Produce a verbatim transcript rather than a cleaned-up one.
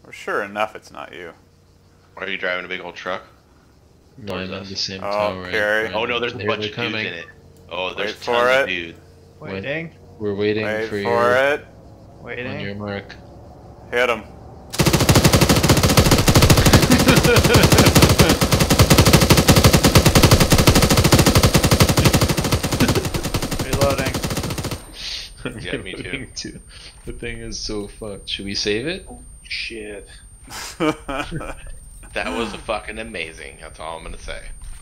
We're sure enough it's not you. Are you driving a big old truck? No, I'm on the same Oh, tower. Carrie. Right? Oh no, there's a Here bunch they're of coming. dudes in it. Oh, there's Wait tons for of it. dudes. Waiting. We're waiting Wait for, for your, it. Waiting. on your mark. Hit him. Reloading. Yeah, me too. Reloading too. The thing is so fucked. Should we save it? Shit. That was fucking amazing. That's all I'm gonna say.